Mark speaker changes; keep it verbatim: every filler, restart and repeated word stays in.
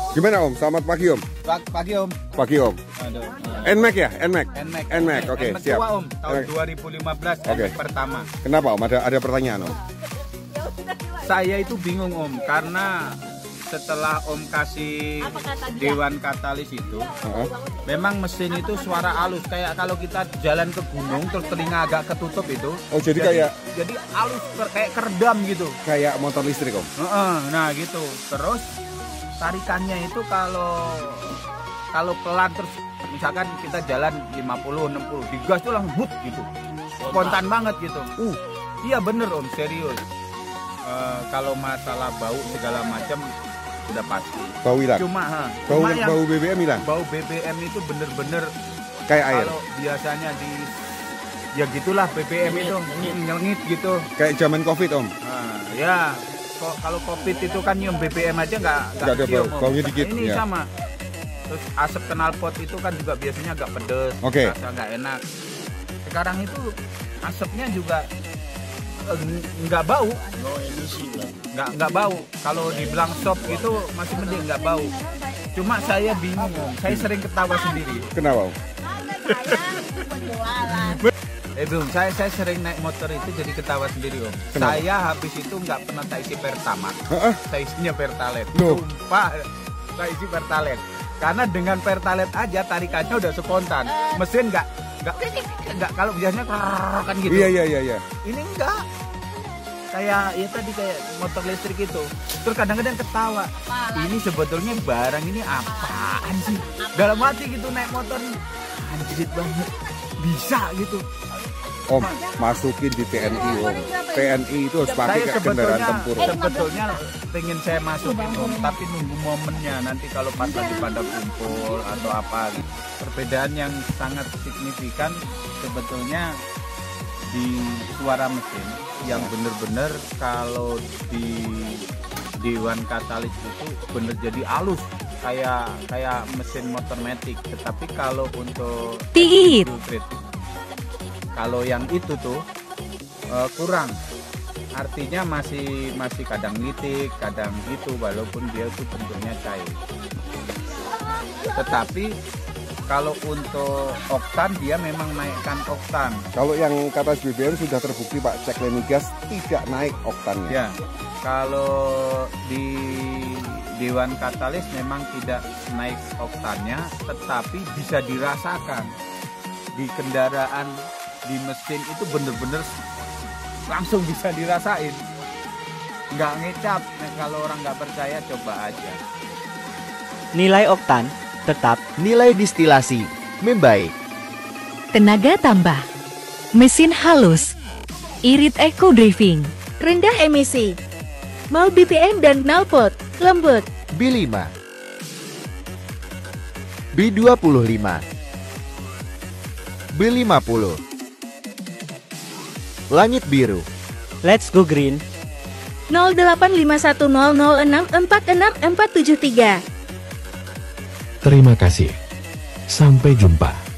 Speaker 1: Gimana Om? Selamat pagi Om.
Speaker 2: Pagi Om.
Speaker 1: Pagi Om.
Speaker 2: Aduh.
Speaker 1: N M A C ya? N M A C?
Speaker 2: N M A C.
Speaker 1: N M A C, oke, siap.
Speaker 2: Tua Om, tahun dua ribu lima belas,
Speaker 1: Oke.
Speaker 2: N M A C pertama.
Speaker 1: Kenapa Om? Ada ada pertanyaan Om?
Speaker 2: Saya itu bingung Om, karena setelah Om kasih Dewan Katalis itu,
Speaker 1: Uh-huh.
Speaker 2: memang mesin itu suara halus, kayak kalau kita jalan ke gunung terus telinga agak ketutup itu.
Speaker 1: Oh, jadi kayak-
Speaker 2: jadi halus ker- kayak keredam gitu.
Speaker 1: Kayak motor listrik Om?
Speaker 2: Heeh, nah gitu. Terus tarikannya itu kalau kalau pelan terus misalkan kita jalan lima puluh enam puluh digas tuh langsung hut gitu. Spontan banget gitu. Uh, iya bener Om, serius. Uh, kalau masalah bau segala macam udah pasti.
Speaker 1: Bau hilang?
Speaker 2: Cuma, ha,
Speaker 1: Bau,
Speaker 2: cuma yang
Speaker 1: bau B B M hilang?
Speaker 2: bau B B M itu bener-bener
Speaker 1: Kayak air?
Speaker 2: kalau biasanya di ya gitulah B B M itu nyelengit gitu.
Speaker 1: Kayak zaman Covid Om?
Speaker 2: Nah, ya kok kalau Covid itu kan nyium B B M aja nggak
Speaker 1: Nggak ada
Speaker 2: cium,
Speaker 1: bau,
Speaker 2: Om.
Speaker 1: baunya dikit,
Speaker 2: Ini
Speaker 1: ya.
Speaker 2: sama. Terus asap knalpot itu kan juga biasanya agak pedes,
Speaker 1: Oke.
Speaker 2: rasa nggak enak. Sekarang itu asapnya juga eh, nggak bau, nggak nggak bau. Kalau dibilang sop itu masih mending nggak bau. Cuma saya bingung, Om. Saya sering ketawa sendiri.
Speaker 1: Kenapa Om?
Speaker 2: Eh belum, saya saya sering naik motor itu jadi ketawa sendiri Om.
Speaker 1: Kenapa?
Speaker 2: Saya habis itu nggak pernah saya isi Pertamax,
Speaker 1: Heeh.
Speaker 2: saya isinya Pertalite.
Speaker 1: Loh.
Speaker 2: Sumpah, saya isi Pertalite. Karena dengan Pertalite aja tarikannya udah spontan. Mesin nggak nggak nggak kalau biasanya krrrr kan gitu.
Speaker 1: Iya iya iya iya.
Speaker 2: Ini enggak. Kayak ya tadi kayak motor listrik itu. Terus kadang-kadang ketawa. Ini sebetulnya barang ini apaan sih? Dalam hati gitu naik motor nih. Anjir banget. Bisa gitu.
Speaker 1: Om, masukin di T N I Om. T N I itu harus pakai
Speaker 2: Saya
Speaker 1: kayak kendaraan
Speaker 2: sebetulnya
Speaker 1: tempur Om.
Speaker 2: sebetulnya pengen saya masukin Om, tapi nunggu momennya nanti kalau pas lagi pada kumpul atau apa gitu. Perbedaan yang sangat signifikan sebetulnya di suara mesin yang bener-bener kalau di Dewan Katalis itu bener jadi halus kayak kayak mesin motor matic, tetapi kalau untuk
Speaker 3: Tiit.
Speaker 2: Filtrate, kalau yang itu tuh uh, kurang, artinya masih masih kadang nitik, kadang gitu, walaupun dia itu bentuknya cair. Tetapi kalau untuk oktan dia memang naikkan oktan.
Speaker 1: Kalau yang Katalis B B M sudah terbukti Pak, cek Lenigas tidak naik oktannya.
Speaker 2: Ya, kalau di Dewan Katalis memang tidak naik oktannya, tetapi bisa dirasakan di kendaraan, di mesin itu bener-bener langsung bisa dirasain, nggak ngecap. Nah, kalau orang nggak percaya coba aja.
Speaker 4: Nilai oktan tetap nilai distilasi membaik.
Speaker 3: Tenaga tambah. Mesin halus. Irit eco driving. Rendah emisi. Mau B P M dan knalpot lembut.
Speaker 4: B lima, B dua puluh lima, B lima puluh, langit biru. Let's go green.
Speaker 3: nol delapan lima satu nol nol enam empat enam empat tujuh tiga.
Speaker 5: Terima kasih. Sampai jumpa.